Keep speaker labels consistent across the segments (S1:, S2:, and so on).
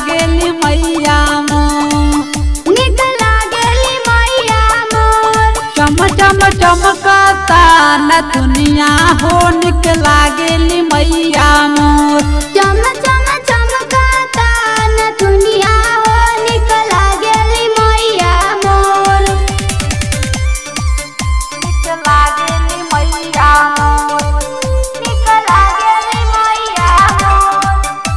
S1: लागेली मैया मोर,
S2: निक लागेली मैया मोर।
S1: चम चम चमकता नथुनिया हो निक लागेली मैया मोर,
S2: चम चम चमकता नथुनिया हो निक लागेली मैया मोर,
S1: निक लागेली मैया मोर,
S2: निक लागेली मैया मोर।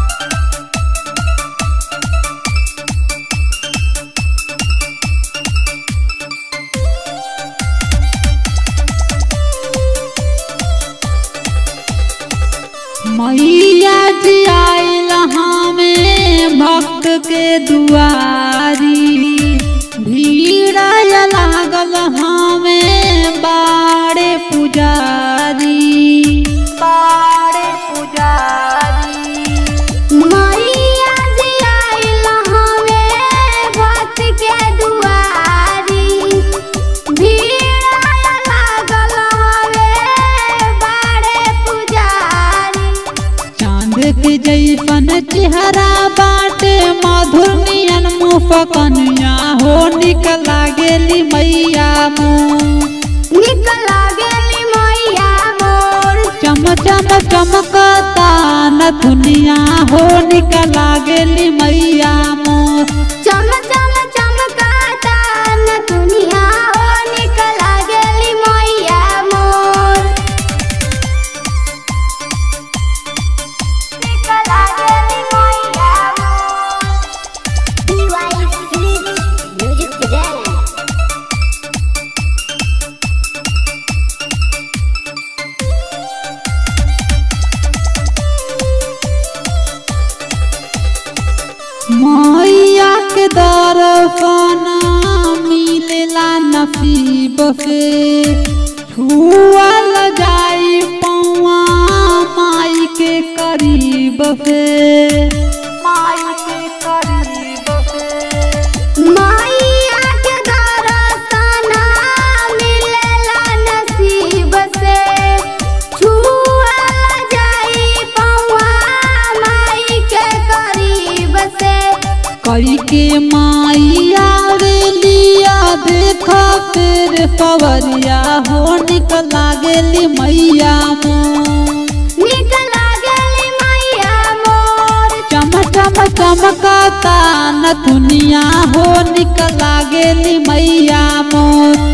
S1: मैया जी आइल हमें भक्त के दुआरी, भीड़ लागल हमें बाड़े पुजारी, बाड़े पुजारी।
S2: मैया जी आइल हमें भक्त के दुआरी, भीड़ लागल हमें बाड़े पुजारी।
S1: चांद के जैसन चेहरा बाटे मधुर नियन मुफकनिया हो निक लागेली मैया मोर,
S2: निक लागेली मैया मोर।
S1: चम चम चमकता नथुनिया हो निक लागेली मैया मोर,
S2: चम चम चमकता नथुनिया हो निक लागेली मैया मोर, निक लागेली मैया मोर। Music today.
S1: मैया के दर्शन मिलेला नसीब से, छुअल जाई पौआ माई के करीब से, माई के करीब से।
S2: मैया के दर्शन मिलेला नसीब से, छुअल जाई पौआ माई के करीब से।
S1: कई के माइया रे लिया देखा तेरे पवरिया हो निक लागेली मैया मोर,
S2: निक लागेली मैया मोर।
S1: चम चम चमकता नथुनिया हो निक लागेली मैया मोर,